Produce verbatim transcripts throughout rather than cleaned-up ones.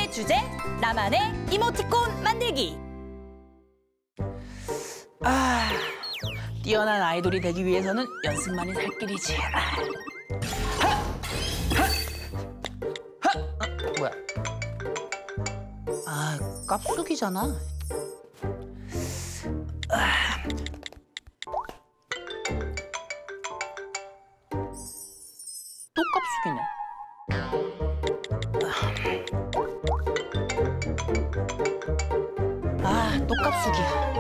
오늘의 주제, 나만의 이모티콘 만들기. 아, 뛰어난 아이돌이 되기 위해서는 연습만이 살 길이지. 아. 하! 하! 하! 어, 뭐야? 아, 깝숙이잖아. 아. 또 깝숙이네. 아, 또 깝숙이야.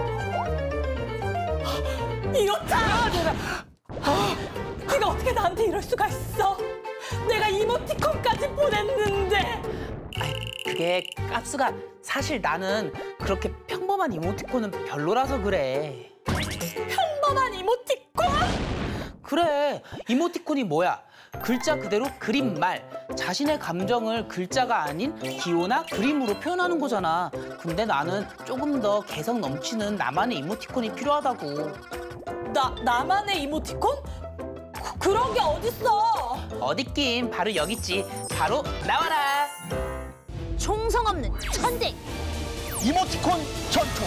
이렇다! 내가... 아, 네가 어떻게 나한테 이럴 수가 있어? 내가 이모티콘까지 보냈는데. 아이, 그게 깝수가 사실 나는 그렇게 평범한 이모티콘은 별로라서 그래. 평범한 이모티콘? 그래, 이모티콘이 뭐야? 글자 그대로 그림말, 자신의 감정을 글자가 아닌 기호나 그림으로 표현하는 거잖아. 근데 나는 조금 더 개성 넘치는 나만의 이모티콘이 필요하다고. 나, 나만의 이모티콘? 그, 그런 게 어딨어? 어딨긴, 바로 여기 있지. 바로 나와라. 총성 없는 천재. 이모티콘 전투.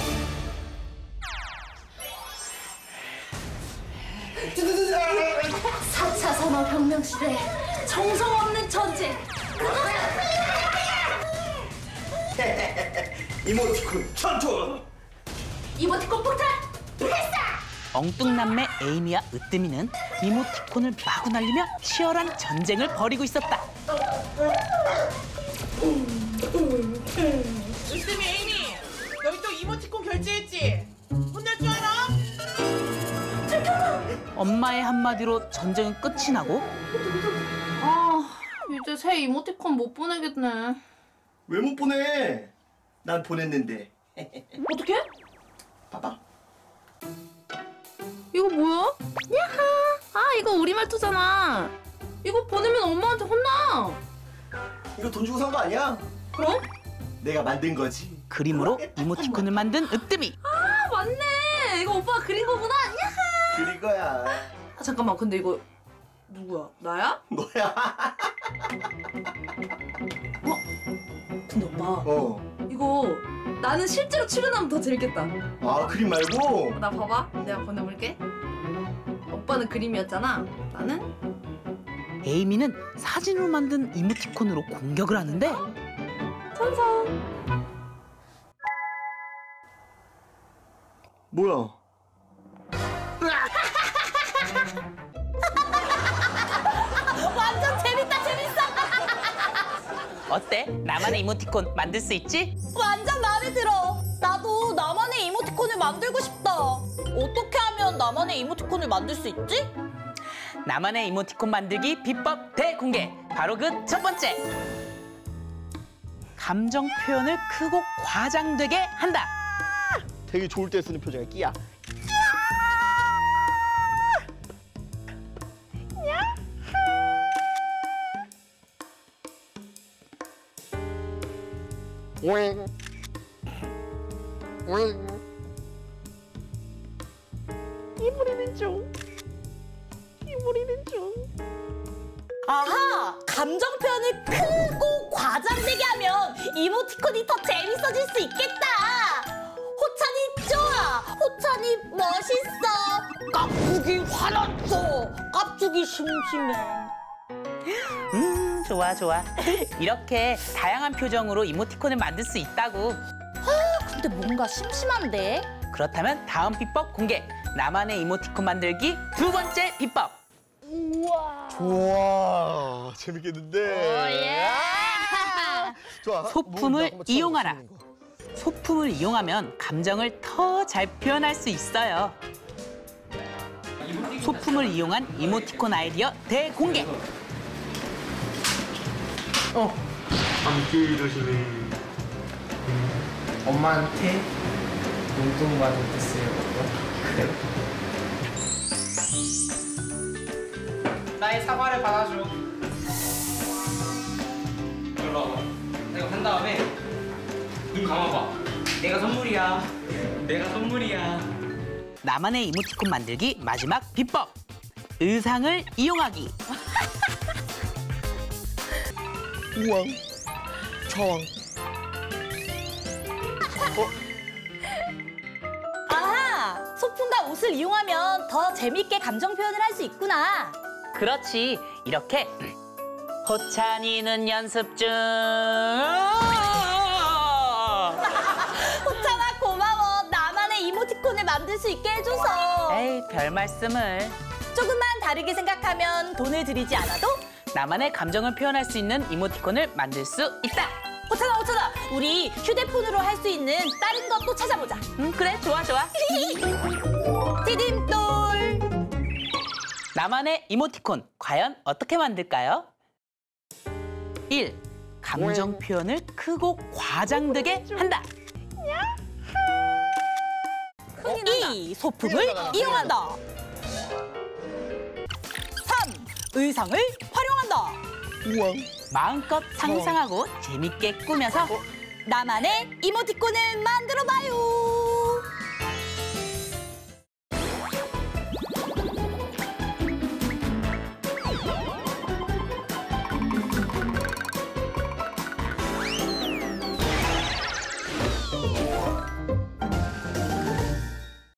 사 차 산업혁명 시대 총성 없는 천재. 이모티콘 전투. 이모티콘 폭탄 발사. 엉뚱남매 에이미와 으뜸이는 이모티콘을 마구 날리며 치열한 전쟁을 벌이고 있었다. 으뜸이 에이미, 너희 또 이모티콘 결제했지? 혼날 줄 알아? 엄마의 한마디로 전쟁은 끝이 나고 아, 이제 새 이모티콘 못 보내겠네. 왜 못 보내? 난 보냈는데. 어떻게? 봐봐. 이거 뭐야? 야하. 아, 이거 우리 말투잖아. 이거 보내면 엄마한테 혼나. 이거 돈 주고 산 거 아니야? 그럼? 내가 만든 거지. 그림으로 이모티콘을 만든 으뜸이. 아, 맞네. 이거 오빠가 그린 거구나. 야하. 그린 거야. 아, 잠깐만. 근데 이거 누구야? 나야? 너야. 어? 근데 오빠, 어. 이거 나는 실제로 출연하면 더 재밌겠다. 아, 그림 말고? 나 봐봐. 내가 보내볼게. 오빠는 그림이었잖아. 나는? 에이미는 사진으로 만든 이모티콘으로 공격을 하는데 천성. 뭐야? 완전 재밌다, 재밌어! 어때? 나만의 이모티콘 만들 수 있지? 완전 마음에 들어. 나도 나만의 이모티콘을 만들고 싶다. 어떻게 하면 나만의 이모티콘을 만들 수 있지? 나만의 이모티콘 만들기 비법 대공개. 바로 그 첫 번째. 감정 표현을 크고 과장되게 한다. 되게 좋을 때 쓰는 표정이야, 끼야. 웽. 웽. 이불이는 중. 이불이는 중. 아하! 감정 표현을 크고 과장되게 하면 이모티콘이 더 재밌어질 수 있겠다! 호찬이 좋아! 호찬이 멋있어! 깝죽이 화났어! 깝죽이 심심해! 음, 좋아, 좋아. 이렇게 다양한 표정으로 이모티콘을 만들 수 있다고. 근데 뭔가 심심한데? 그렇다면 다음 비법 공개. 나만의 이모티콘 만들기 두 번째 비법. 좋아. 재밌겠는데. 예. 좋아. 소품을 이용하라. 소품을 이용하면 감정을 더 잘 표현할 수 있어요. 소품을 이용한 이모티콘 아이디어 대공개. 어. 감기 조심해. 음, 엄마한테 용돈 받았어요. 그래요? 나의 사과를 받아줘. 일로 와봐. 내가 한 다음에 눈 감아봐. 내가 선물이야. 내가 선물이야. 나만의 이모티콘 만들기 마지막 비법. 의상을 이용하기. 우왕, 좌왕, 아하! 소품과 옷을 이용하면 더 재밌게 감정 표현을 할 수 있구나. 그렇지. 이렇게 호찬이는 연습 중. 호찬아 고마워. 나만의 이모티콘을 만들 수 있게 해줘서. 에이, 별 말씀을. 조금만 다르게 생각하면 돈을 들이지 않아도 나만의 감정을 표현할 수 있는 이모티콘을 만들 수 있다. 호찬아 호찬아 우리 휴대폰으로 할 수 있는 다른 것도 찾아보자. 음, 그래, 좋아, 좋아. 디딤돌. 나만의 이모티콘, 과연 어떻게 만들까요? 일. 감정 표현을 크고 과장되게 한다. 이. 소품을 이용한다. 삼. 의상을 활용한다. 마음껏 상상하고 재밌게 꾸며서 나만의 이모티콘을 만들어봐요.